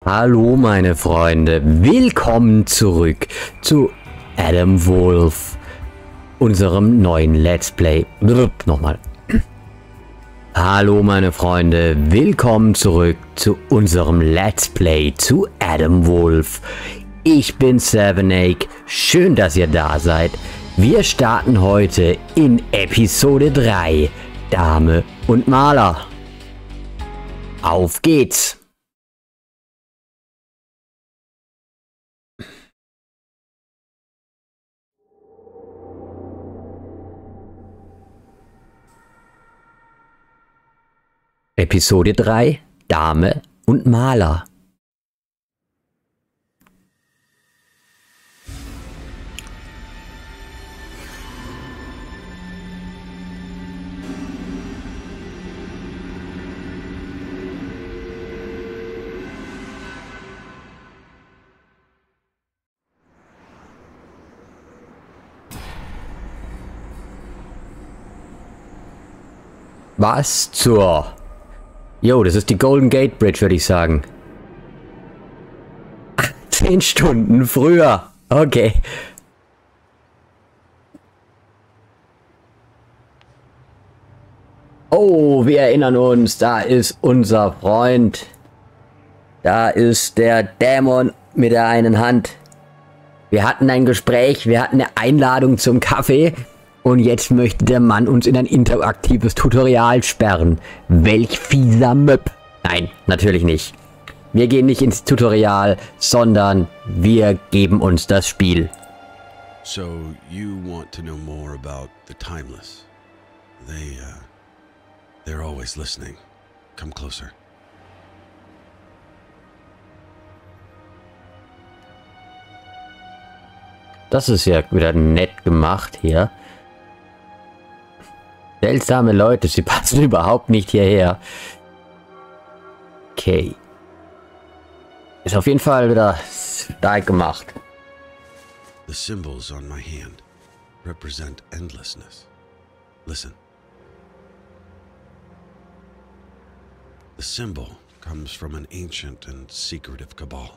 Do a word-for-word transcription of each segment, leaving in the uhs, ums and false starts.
Hallo meine Freunde, willkommen zurück zu Adam Wolf, unserem neuen Let's Play. Nochmal. Hallo meine Freunde, willkommen zurück zu unserem Let's Play zu Adam Wolf. Ich bin Sevenake, schön, dass ihr da seid. Wir starten heute in Episode drei, Dame und Maler. Auf geht's! Episode drei, Dame und Maler. Was zur... Jo, das ist die Golden Gate Bridge, würde ich sagen. Ach, zehn Stunden früher. Okay. Oh, wir erinnern uns, da ist unser Freund. Da ist der Dämon mit der einen Hand. Wir hatten ein Gespräch, wir hatten eine Einladung zum Kaffee. Und jetzt möchte der Mann uns in ein interaktives Tutorial sperren. Welch fieser Möb. Nein, natürlich nicht. Wir gehen nicht ins Tutorial, sondern wir geben uns das Spiel. So, you want to know more about the Timeless? They, uh, they're always listening. Come closer. Das ist ja wieder nett gemacht hier. Seltsame Leute, sie passen überhaupt nicht hierher. Okay. Ist auf jeden Fall wieder stark gemacht. The symbols on my hand represent endlessness. Listen. The symbol comes from an ancient and secretive cabal.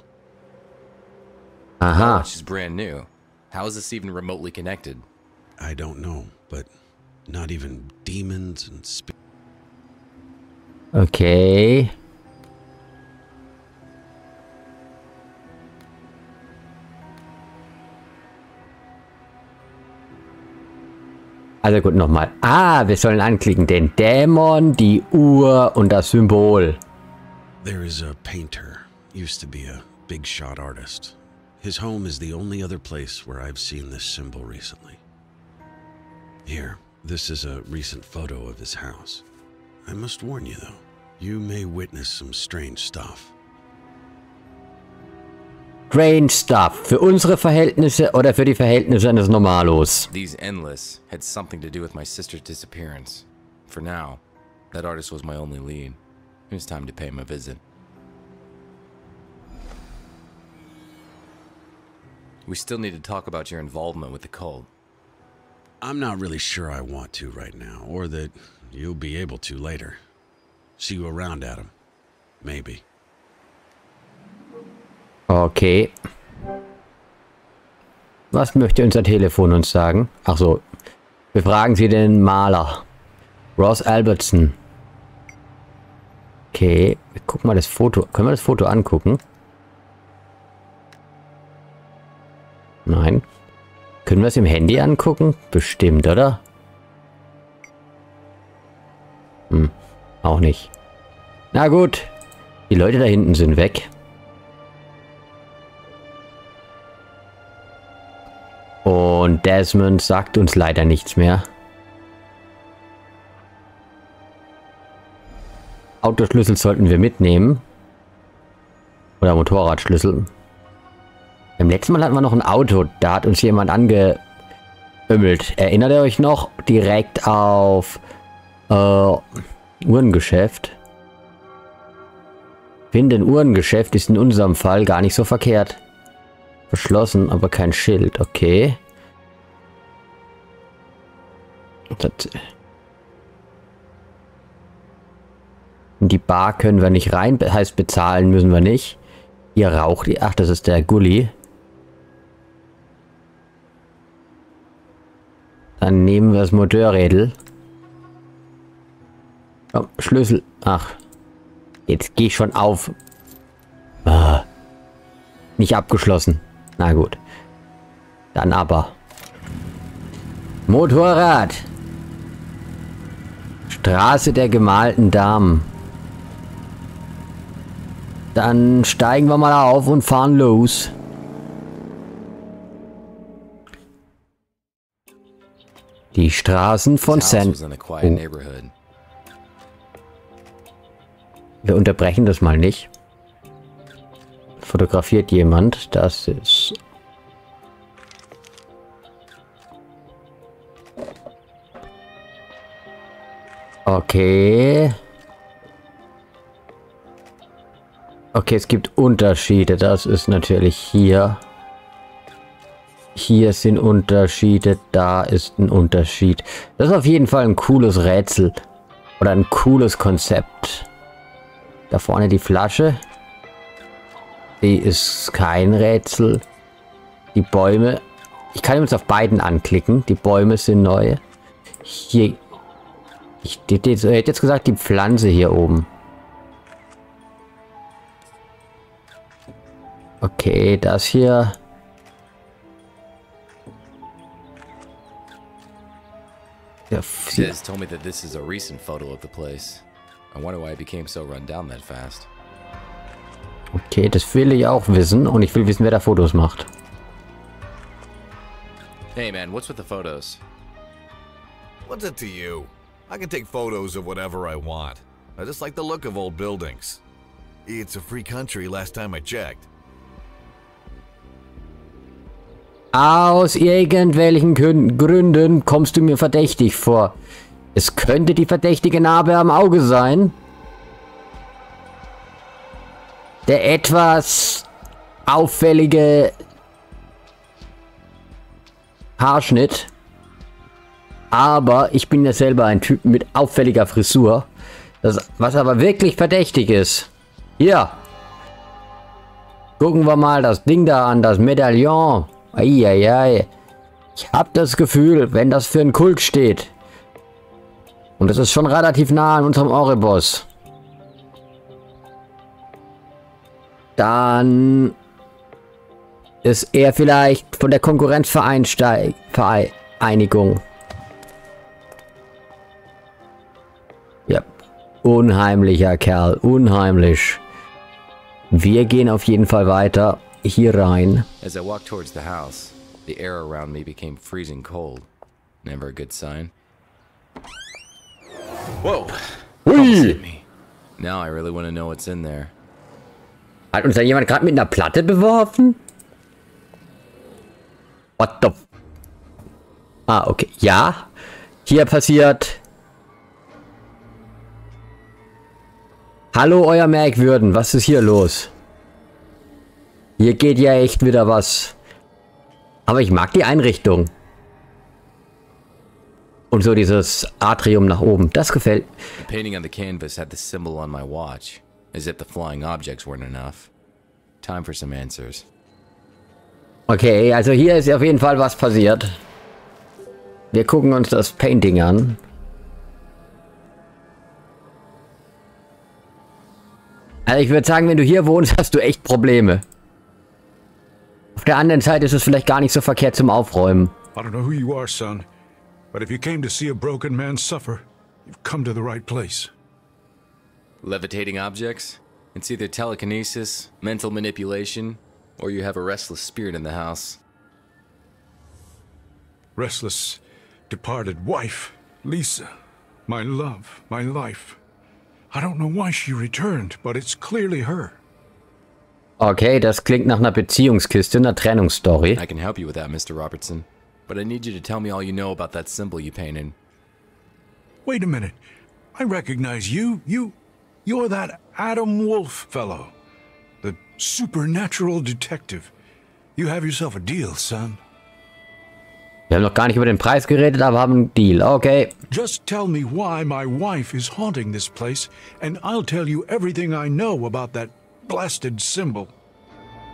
Aha. Which is brand new. How is this even remotely connected? I don't know, but not even demons and spirits. Okay. Also gut, nochmal. Ah, wir sollen anklicken. Den Dämon, die Uhr und das Symbol. There is a painter. Used to be a big shot artist. His home is the only other place where I've seen this symbol recently. Here. This is a recent photo of his house. I must warn you though, you may witness some strange stuff. Strange stuff. Für unsere Verhältnisse oder für die Verhältnisse eines Normalos? These Endless had something to do with my sister's disappearance. For now, that artist was my only lead. It was time to pay him a visit. We still need to talk about your involvement with the cult. I'm not really sure I want to right now, or that you'll be able to later. See you around, Adam. Maybe. Okay. Was möchte unser Telefon uns sagen? Ach so. Befragen Sie den Maler. Ross Albertson. Okay. Guck mal das Foto. Können wir das Foto angucken? Nein. Können wir es im Handy angucken? Bestimmt, oder? Hm, auch nicht. Na gut. Die Leute da hinten sind weg. Und Desmond sagt uns leider nichts mehr. Autoschlüssel sollten wir mitnehmen. Oder Motorradschlüssel. Beim letzten Mal hatten wir noch ein Auto. Da hat uns jemand angeömmelt. Erinnert ihr euch noch? Direkt auf äh, Uhrengeschäft. Finde ein Uhrengeschäft ist in unserem Fall gar nicht so verkehrt. Verschlossen, aber kein Schild. Okay. Das in die Bar können wir nicht rein. Heißt, bezahlen müssen wir nicht. Hier raucht die. Ach, das ist der Gully. Dann nehmen wir das Motorrädel. Oh, Schlüssel. Ach. Jetzt geh ich schon auf. Ah. Nicht abgeschlossen. Na gut. Dann aber. Motorrad. Straße der gemalten Damen. Dann steigen wir mal auf und fahren los. Die Straßen von San... Oh. Wir unterbrechen das mal nicht. Fotografiert jemand. Das ist... Okay. Okay, es gibt Unterschiede. Das ist natürlich hier. Hier sind Unterschiede. Da ist ein Unterschied. Das ist auf jeden Fall ein cooles Rätsel. Oder ein cooles Konzept. Da vorne die Flasche. Die ist kein Rätsel. Die Bäume. Ich kann übrigens auf beiden anklicken. Die Bäume sind neu. Hier. Ich hätte jetzt gesagt, die Pflanze hier oben. Okay, das hier. Der Sis told me that this is a recent photo of the place. I wonder why it became so run down that fast. Okay, das will ich auch wissen und ich will wissen, wer da Fotos macht. Hey man, what's with the photos? What's it to you? I can take photos of whatever I want. I just like the look of old buildings. It's a free country last time I checked. Aus irgendwelchen Gründen kommst du mir verdächtig vor. Es könnte die verdächtige Narbe am Auge sein. Der etwas auffällige Haarschnitt. Aber ich bin ja selber ein Typ mit auffälliger Frisur. Das, was aber wirklich verdächtig ist. Hier. Gucken wir mal das Ding da an, das Medaillon. Eieiei. Ich habe das Gefühl, wenn das für einen Kult steht. Und es ist schon relativ nah an unserem Oribos. Dann ist er vielleicht von der Konkurrenzvereinigung. Ja, unheimlicher Kerl, unheimlich. Wir gehen auf jeden Fall weiter hier rein. As I walked towards the house, the air around me became freezing cold. Never a good sign. Whoa! Hui! Now I really want to know what's in there. Hat uns da jemand gerade mit einer Platte beworfen? What the... F ah, okay. Ja. Hier passiert... Hallo, euer Merkwürden. Was ist hier los? Hier geht ja echt wieder was. Aber ich mag die Einrichtung. Und so dieses Atrium nach oben. Das gefällt. The painting on the canvas had the symbol on my watch. As if the flying objects weren't enough. Time for some answers. Okay, also hier ist auf jeden Fall was passiert. Wir gucken uns das Painting an. Also ich würde sagen, wenn du hier wohnst, hast du echt Probleme. Auf der anderen Seite ist es vielleicht gar nicht so verkehrt zum Aufräumen. I don't know who you are, son, but if you came to see a broken man suffer, you've come to the right place. Levitating objects? It's either telekinesis, mental manipulation, or you have a restless spirit in the house. Restless, departed wife, Lisa. My love, my life. I don't know why she returned, but it's clearly her. Okay, das klingt nach einer Beziehungskiste, einer Trennungsstory. I can help you with that, Mister Robertson. But I need you to tell me all you know about that symbol you painted. Wait a minute. I recognize you. You... You're that Adam Wolf fellow. The supernatural detective. You have yourself a deal, son. Wir haben noch gar nicht über den Preis geredet, aber haben einen Deal. Okay. Just tell me why my wife is haunting this place, and I'll tell you everything I know about that blasted symbol.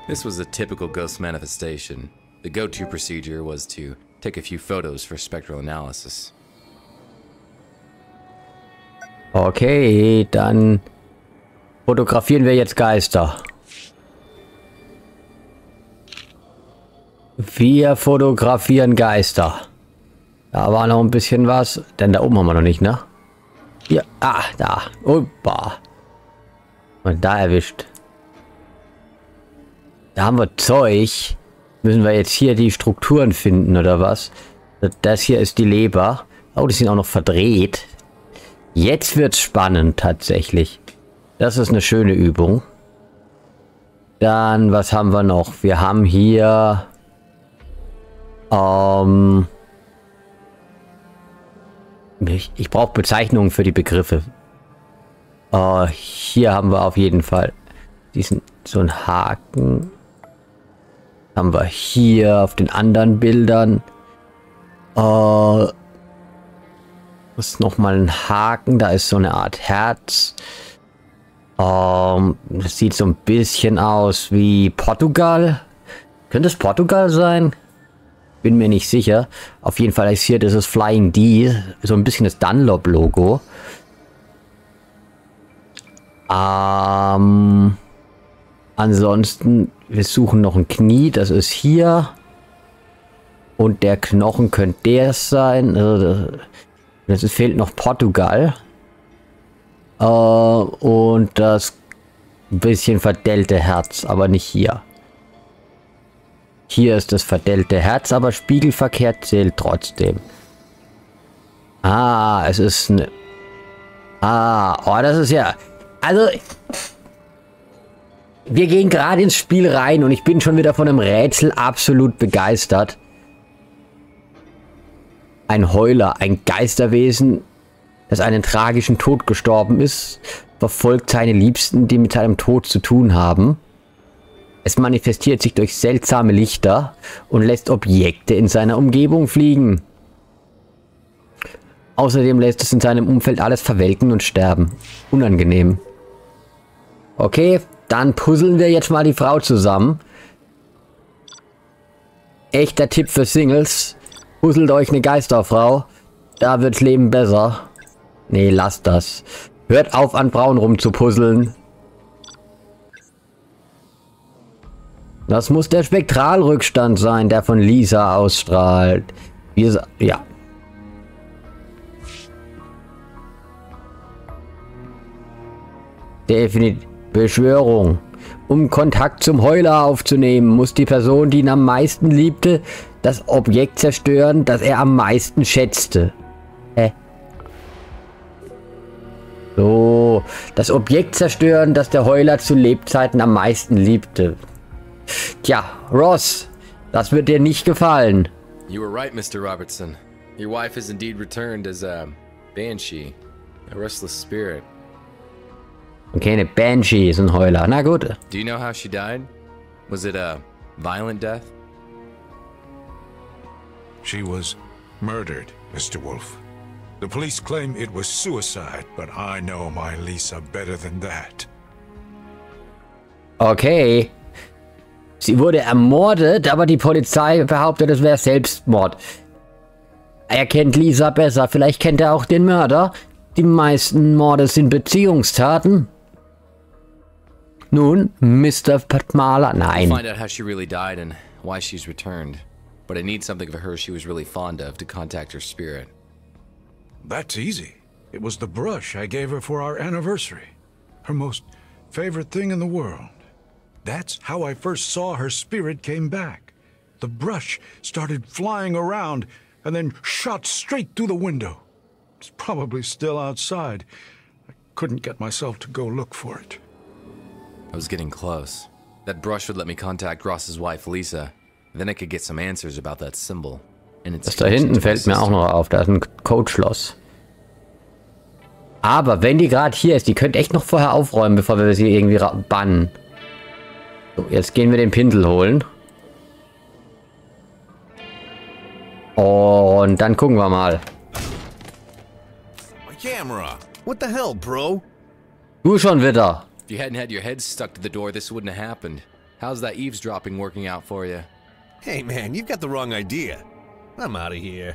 This was a typical ghost manifestation. The go-to procedure was to take a few photos for spectral analysis. Okay, dann fotografieren wir jetzt Geister. Wir fotografieren Geister. Da war noch ein bisschen was, denn da oben haben wir noch nicht, ne? Hier, ah, da. Opa. Und da erwischt. Da haben wir Zeug. Müssen wir jetzt hier die Strukturen finden, oder was? Das hier ist die Leber. Oh, die sind auch noch verdreht. Jetzt wird's spannend, tatsächlich. Das ist eine schöne Übung. Dann, was haben wir noch? Wir haben hier... Ähm... Ich, ich brauche Bezeichnungen für die Begriffe. Uh, hier haben wir auf jeden Fall diesen so einen Haken. Haben wir hier auf den anderen Bildern. Uh, das ist nochmal ein Haken. Da ist so eine Art Herz. Um, das sieht so ein bisschen aus wie Portugal. Könnte es Portugal sein? Bin mir nicht sicher. Auf jeden Fall ist hier dieses Flying D. So ein bisschen das Dunlop-Logo. Ähm, ansonsten, wir suchen noch ein Knie. Das ist hier. Und der Knochen könnte der sein. Es fehlt noch Portugal. Äh, und das bisschen verdellte Herz. Aber nicht hier. Hier ist das verdellte Herz, aber spiegelverkehrt zählt trotzdem. Ah, es ist eine... Ah, oh, das ist ja... Also... Wir gehen gerade ins Spiel rein und ich bin schon wieder von einem Rätsel absolut begeistert. Ein Heuler, ein Geisterwesen, das einen tragischen Tod gestorben ist, verfolgt seine Liebsten, die mit seinem Tod zu tun haben. Es manifestiert sich durch seltsame Lichter und lässt Objekte in seiner Umgebung fliegen. Außerdem lässt es in seinem Umfeld alles verwelken und sterben. Unangenehm. Okay, dann puzzeln wir jetzt mal die Frau zusammen. Echter Tipp für Singles. Puzzelt euch eine Geisterfrau. Da wird's Leben besser. Nee, lasst das. Hört auf, an Frauen rumzupuzzeln. Das muss der Spektralrückstand sein, der von Lisa ausstrahlt. Wir, ja. Definitiv. Beschwörung. Um Kontakt zum Heuler aufzunehmen, muss die Person, die ihn am meisten liebte, das Objekt zerstören, das er am meisten schätzte. Hä? So. Das Objekt zerstören, das der Heuler zu Lebzeiten am meisten liebte. Tja, Ross, das wird dir nicht gefallen. You were right, Mister Robertson. Your wife has indeed returned as a banshee, a restless spirit. Okay, eine Banshee ist ein Heuler. Na gut. Do you know how she died? Was it a violent death? She was murdered, Mister Wolf. The police claim it was suicide, but I know my Lisa better than that. Okay. Sie wurde ermordet, aber die Polizei behauptet, es wäre Selbstmord. Er kennt Lisa besser. Vielleicht kennt er auch den Mörder. Die meisten Morde sind Beziehungstaten. Nun, Mister Patmala, nein. We'll find out how she really died and why she's returned. But I need something of her she was really fond of to contact her spirit. That's easy. It was the brush I gave her for our anniversary. Her most favorite thing in the world. That's how I first saw her spirit came back. The brush started flying around and then shot straight through the window. It's probably still outside. I couldn't get myself to go look for it. I was getting close. That brush would let me contact Ross's wife, Lisa. Then I could get some answers about that symbol. And its das da hinten fällt mir auch noch auf. Da ist ein Codeschloss. Aber wenn die gerade hier ist, die könnte echt noch vorher aufräumen, bevor wir sie irgendwie bannen. So, jetzt gehen wir den Pinsel holen. Und dann gucken wir mal. My camera. What the hell, bro? Du schon wieder. If you hadn't had your head stuck to the door, this wouldn't have happened. How's that eavesdropping working out for you? Hey man, you've got the wrong idea. I'm out of here.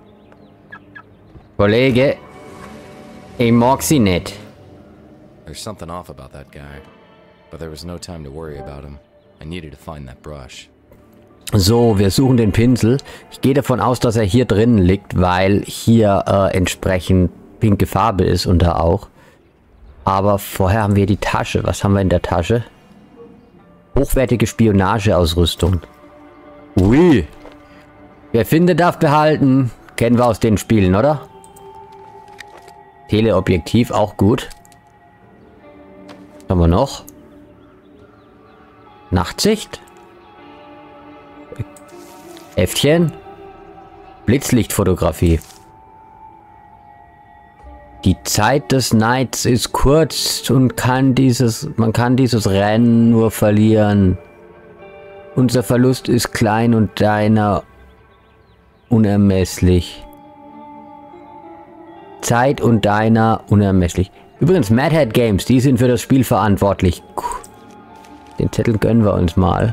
Kollege, ich mag sie nicht. There's something off about that guy. But there was no time to worry about him. I needed to find that brush. So, wir suchen den Pinsel. Ich gehe davon aus, dass er hier drinnen liegt, weil hier äh, entsprechend pinke Farbe ist und da auch. Aber vorher haben wir die Tasche. Was haben wir in der Tasche? Hochwertige Spionageausrüstung. Ui. Wer findet, darf behalten. Kennen wir aus den Spielen, oder? Teleobjektiv, auch gut. Was haben wir noch? Nachtsicht? Heftchen? Blitzlichtfotografie. Die Zeit des Neids ist kurz und kann dieses, man kann dieses Rennen nur verlieren. Unser Verlust ist klein und deiner unermesslich. Zeit und deiner unermesslich. Übrigens, Mad Hat Games, die sind für das Spiel verantwortlich. Den Zettel gönnen wir uns mal.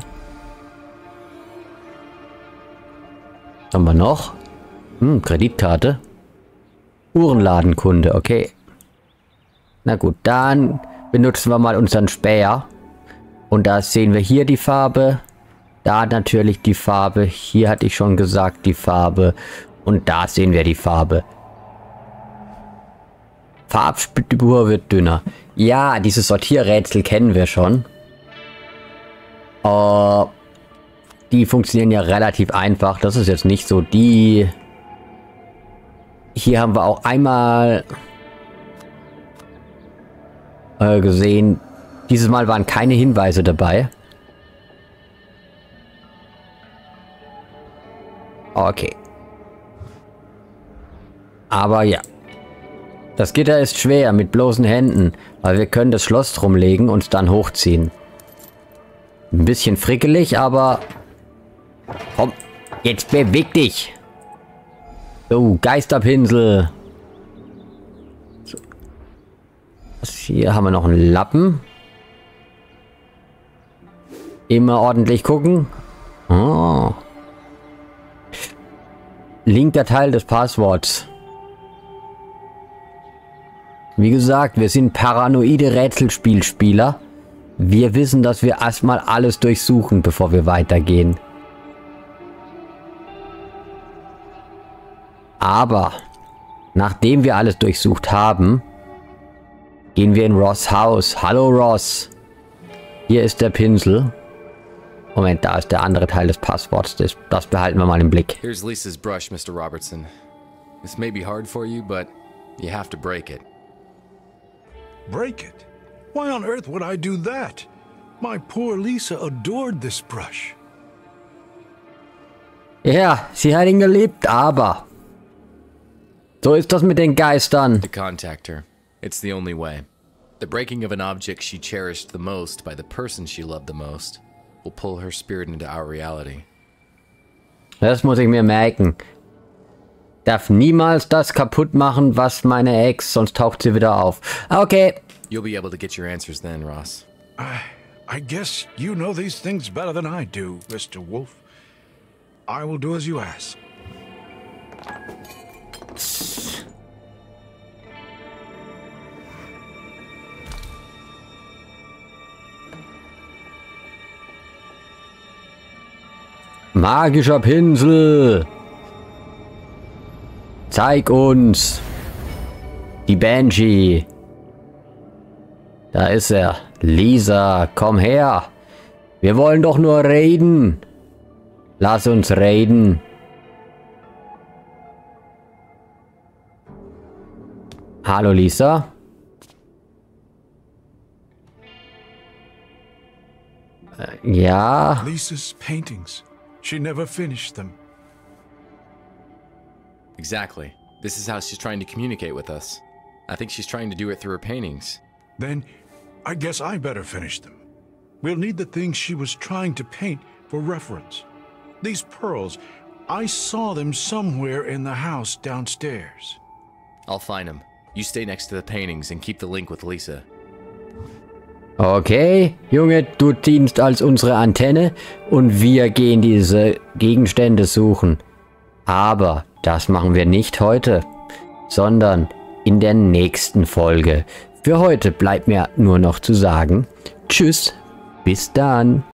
Was haben wir noch? Hm, Kreditkarte. Uhrenladenkunde, okay. Na gut, dann benutzen wir mal unseren Späher. Und da sehen wir hier die Farbe. Da natürlich die Farbe. Hier hatte ich schon gesagt die Farbe. Und da sehen wir die Farbe. Farbspur wird dünner. Ja, dieses Sortierrätsel kennen wir schon. Uh, die funktionieren ja relativ einfach. Das ist jetzt nicht so die... Hier haben wir auch einmal äh, gesehen, dieses Mal waren keine Hinweise dabei. Okay. Aber ja. Das Gitter ist schwer mit bloßen Händen, weil wir können das Schloss drumlegen und dann hochziehen. Ein bisschen frickelig, aber... Komm, jetzt beweg dich! So, Geisterpinsel. So. Hier haben wir noch einen Lappen. Immer ordentlich gucken. Oh. Linker Teil des Passworts. Wie gesagt, wir sind paranoide Rätselspielspieler. Wir wissen, dass wir erstmal alles durchsuchen, bevor wir weitergehen. Aber, nachdem wir alles durchsucht haben, gehen wir in Ross' Haus. Hallo Ross. Hier ist der Pinsel. Moment, da ist der andere Teil des Passworts. Das, das behalten wir mal im Blick. Here's Lisa's brush, Mister Robertson. This may be hard for you, but you have to break it. Break it? Why on earth would I do that? My poor Lisa adored this brush. Ja, sie hat ihn geliebt, aber... So ist das mit den Geistern. To contact her. It's the only way. The breaking of an object she cherished the most by the person she loved the most will pull her spirit into our reality. Das muss ich mir merken. Darf niemals das kaputt machen, was meine Ex, sonst taucht sie wieder auf. Okay. You'll be able to get your answers then, Ross. I, I guess you know these things better than I do, Mister Wolf. I will do as you ask. Magischer Pinsel. Zeig uns. Die Banshee. Da ist er. Lisa, komm her. Wir wollen doch nur reden. Lass uns reden. Hallo Lisa. Äh, ja. Lisa's paintings. She never finished them. Exactly. This is how she's trying to communicate with us. I think she's trying to do it through her paintings. Then I guess I better finish them. We'll need the things she was trying to paint for reference. These pearls, I saw them somewhere in the house downstairs. I'll find them. You stay next to the paintings and keep the link with Lisa. Okay, Junge, du dienst als unsere Antenne und wir gehen diese Gegenstände suchen. Aber das machen wir nicht heute, sondern in der nächsten Folge. Für heute bleibt mir nur noch zu sagen, tschüss, bis dann.